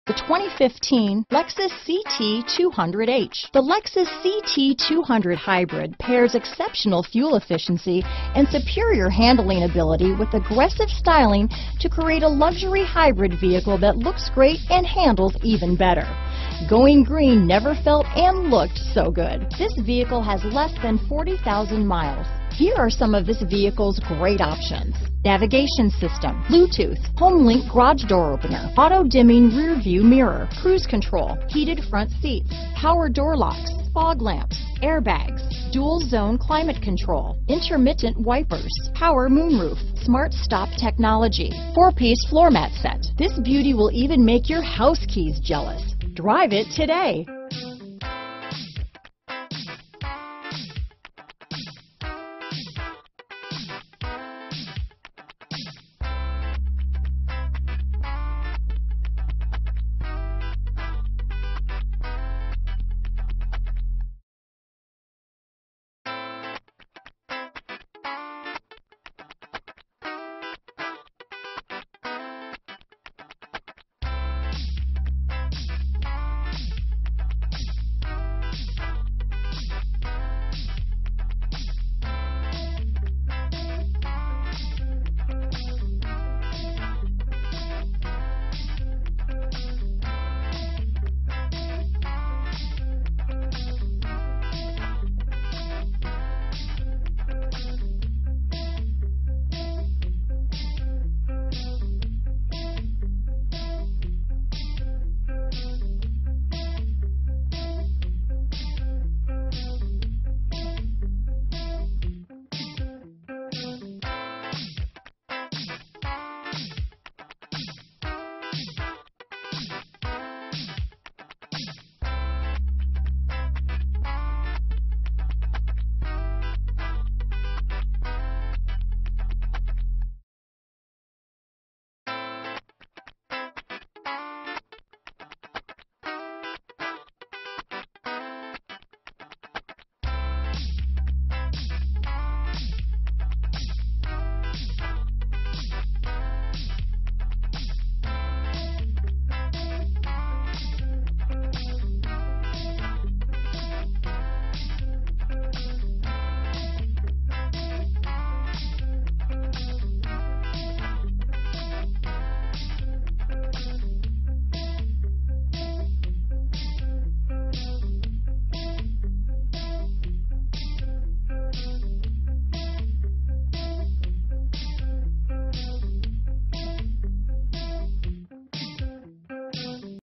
The 2015 Lexus CT200H. The Lexus CT200 Hybrid pairs exceptional fuel efficiency and superior handling ability with aggressive styling to create a luxury hybrid vehicle that looks great and handles even better. Going green never felt and looked so good. This vehicle has less than 40,000 miles. Here are some of this vehicle's great options: navigation system, Bluetooth, HomeLink garage door opener, auto-dimming rear view mirror, cruise control, heated front seats, power door locks, fog lamps, airbags, dual zone climate control, intermittent wipers, power moonroof, smart stop technology, 4-piece floor mat set. This beauty will even make your house keys jealous. Drive it today.